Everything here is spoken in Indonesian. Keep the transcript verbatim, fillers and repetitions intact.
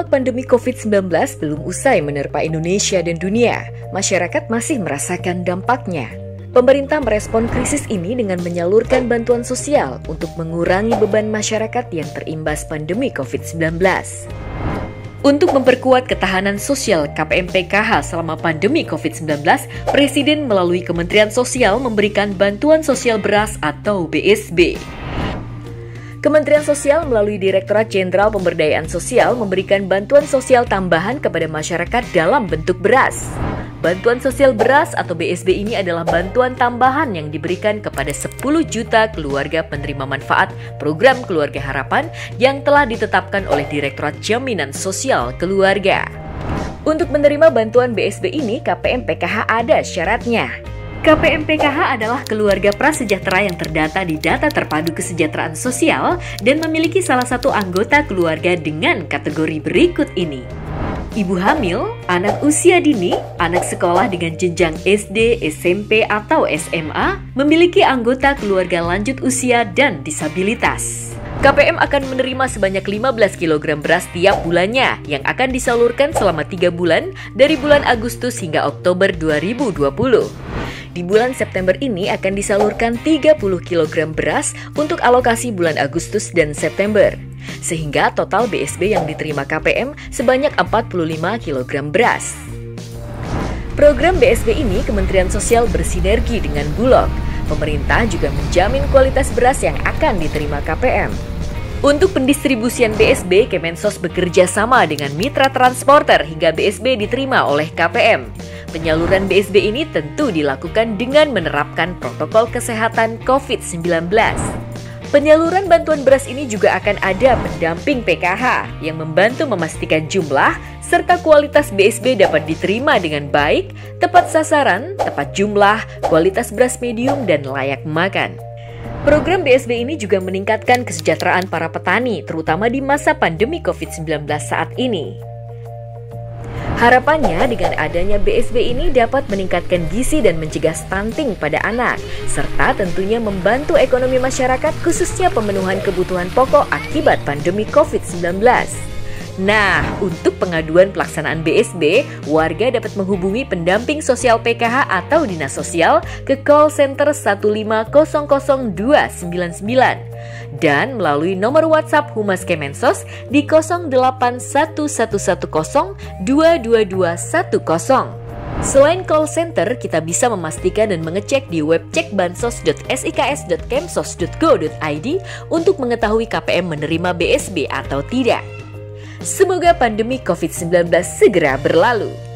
Dampak pandemi covid sembilan belas belum usai menerpa Indonesia dan dunia. Masyarakat masih merasakan dampaknya. Pemerintah merespon krisis ini dengan menyalurkan bantuan sosial untuk mengurangi beban masyarakat yang terimbas pandemi covid sembilan belas. Untuk memperkuat ketahanan sosial K P M P K H selama pandemi covid sembilan belas, Presiden melalui Kementerian Sosial memberikan bantuan sosial beras atau B S B. Kementerian Sosial melalui Direktorat Jenderal Pemberdayaan Sosial memberikan bantuan sosial tambahan kepada masyarakat dalam bentuk beras. Bantuan sosial beras atau B S B ini adalah bantuan tambahan yang diberikan kepada sepuluh juta keluarga penerima manfaat program Keluarga Harapan yang telah ditetapkan oleh Direktorat Jaminan Sosial Keluarga. Untuk menerima bantuan B S B ini, K P M P K H ada syaratnya. K P M P K H adalah keluarga prasejahtera yang terdata di Data Terpadu Kesejahteraan Sosial dan memiliki salah satu anggota keluarga dengan kategori berikut ini. Ibu hamil, anak usia dini, anak sekolah dengan jenjang S D, S M P atau S M A, memiliki anggota keluarga lanjut usia dan disabilitas. K P M akan menerima sebanyak lima belas kilogram beras tiap bulannya yang akan disalurkan selama tiga bulan dari bulan Agustus hingga Oktober dua ribu dua puluh. Di bulan September ini akan disalurkan tiga puluh kilogram beras untuk alokasi bulan Agustus dan September. Sehingga total B S B yang diterima K P M sebanyak empat puluh lima kilogram beras. Program B S B ini Kementerian Sosial bersinergi dengan Bulog. Pemerintah juga menjamin kualitas beras yang akan diterima K P M. Untuk pendistribusian B S B, Kemensos bekerja sama dengan mitra transporter hingga B S B diterima oleh K P M. Penyaluran B S B ini tentu dilakukan dengan menerapkan protokol kesehatan covid sembilan belas. Penyaluran bantuan beras ini juga akan ada pendamping P K H yang membantu memastikan jumlah serta kualitas B S B dapat diterima dengan baik, tepat sasaran, tepat jumlah, kualitas beras medium, dan layak makan. Program B S B ini juga meningkatkan kesejahteraan para petani, terutama di masa pandemi covid sembilan belas saat ini. Harapannya dengan adanya B S B ini dapat meningkatkan gizi dan mencegah stunting pada anak, serta tentunya membantu ekonomi masyarakat khususnya pemenuhan kebutuhan pokok akibat pandemi covid sembilan belas. Nah, untuk pengaduan pelaksanaan B S B, warga dapat menghubungi pendamping sosial P K H atau Dinas Sosial ke call center satu lima nol nol dua sembilan sembilan dan melalui nomor WhatsApp Humas Kemensos di nol delapan satu satu satu nol dua dua dua satu nol. Selain call center, kita bisa memastikan dan mengecek di web cek bansos dot siks dot kemsos dot go dot i d untuk mengetahui K P M menerima B S B atau tidak. Semoga pandemi covid sembilan belas segera berlalu.